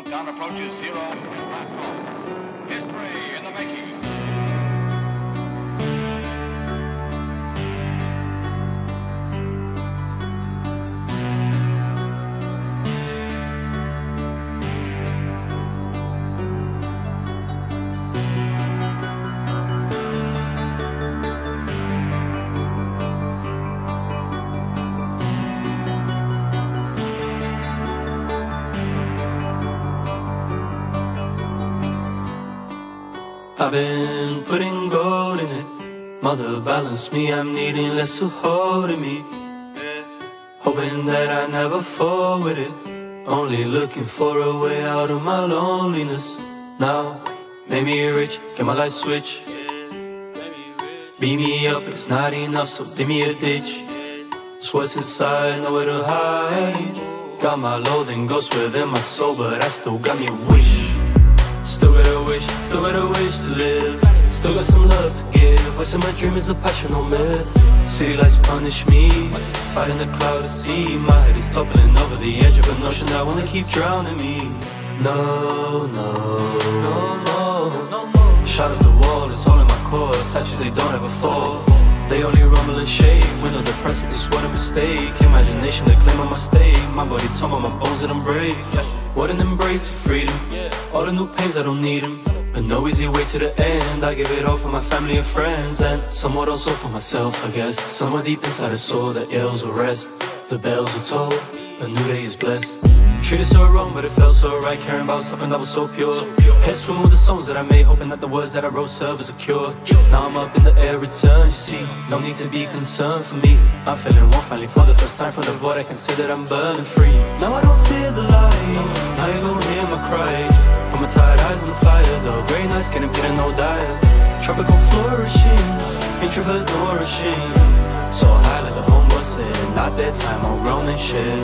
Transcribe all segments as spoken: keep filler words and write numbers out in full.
Countdown approaches zero. Blast off. History in the making. I've been putting gold in it. Mother balance me, I'm needing less to hold in me. Hoping that I never fall with it. Only looking for a way out of my loneliness. Now, make me rich, get my life switch. Beat me up, it's not enough, so dig me a ditch. It's what's inside, nowhere to hide. Got my loathing ghost within my soul, but I still got me a wish. Still got a wish, still got a wish to live. Still got some love to give. Voice in my dream is a passion, no myth. City lights punish me, fighting the cloud to see. My head is toppling over the edge of an ocean that wanna keep drowning me. No, no, no, no, no more. Shot at the wall, it's all in my core. Statues, they don't ever fall. They only rumble and shake. Window the precipice, what a mistake. Imagination, they claim I'm a mistake. My body told me my bones didn't break. What an embrace of freedom. All the new pains, I don't need them. But no easy way to the end. I give it all for my family and friends, and somewhat also for myself, I guess. Somewhere deep inside the soul, the ills will rest. The bells are tolled, a new day is blessed. Treated so wrong, but it felt so right. Caring about something that was so pure. Head swimming with the songs that I made, hoping that the words that I wrote serve as a cure. Now I'm up in the air, return, you see. No need to be concerned for me. I'm feeling warm finally for the first time. From the void I can see that I'm burning free. Now I don't fear the light, now you don't hear my cries. Put my tired eyes on the fire, though grey nights getting bitter, no diet. Tropical flourishing, introvert nourishing. So high like the home was sitting, not that time on grown and shit.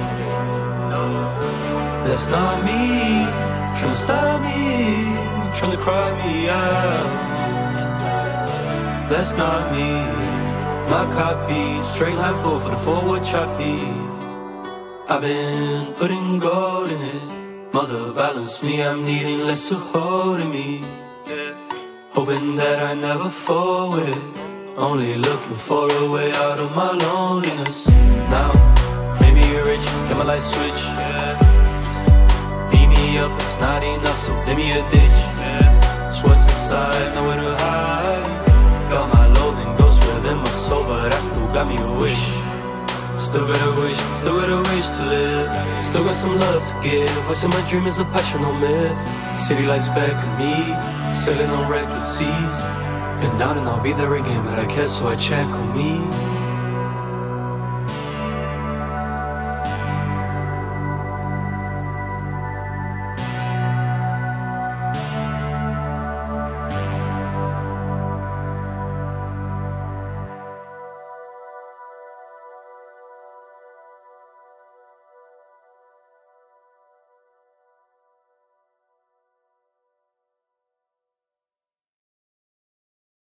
That's not me, trying to stop me, trying to cry me out. That's not me, my copy, straight line full for the forward choppy. I've been putting gold in it. Mother balance me, I'm needing less to hold in me. Hoping that I never fall with it. Only looking for a way out of my loneliness. Now, make me rich, get my light switch. Beat me up, it's not enough, so dig me a ditch. It's what's inside, nowhere to hide. Got my loathing ghost within my soul, but I still got me a wish. Still got a wish, still got a wish to live. Still got some love to give. What's in my dream is a passion, no myth. City lights beckon me, sailing on reckless seas. Been down and I'll be there again, but I care, so I check on me.